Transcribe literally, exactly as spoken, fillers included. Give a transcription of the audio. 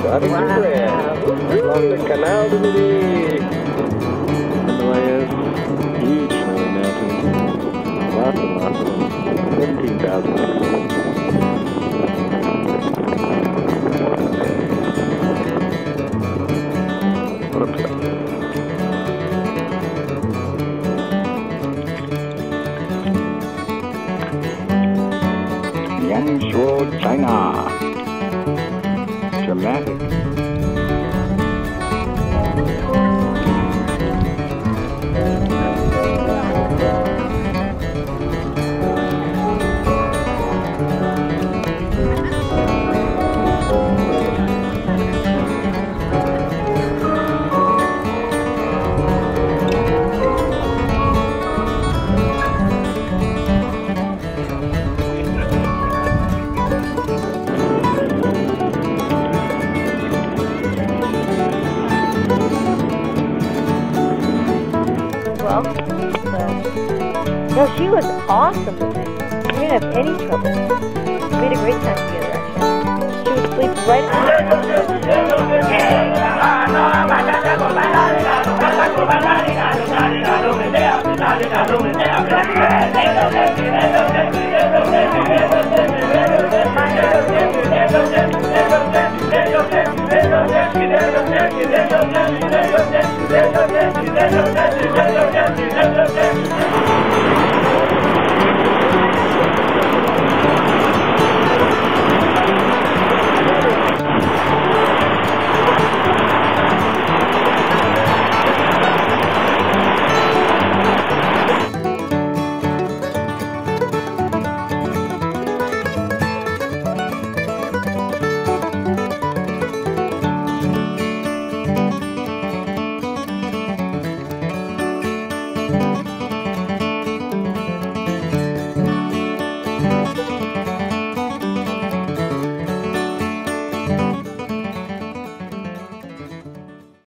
Starting to red. Along the Canal de Midi. Himalayas. Huge snowy mountains. Lots and lots of them. seventeen thousand. Yangshuo, China. Dramatic. Well, so, no, she was awesome with me. We didn't have any trouble. We had a great time together, actually. She would sleep right Thank you.